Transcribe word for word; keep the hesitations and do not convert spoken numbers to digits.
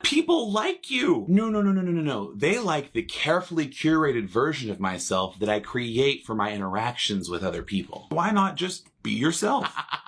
People like you. No, no, no, no, no, no, no. They like the carefully curated version of myself that I create for my interactions with other people. Why not just be yourself?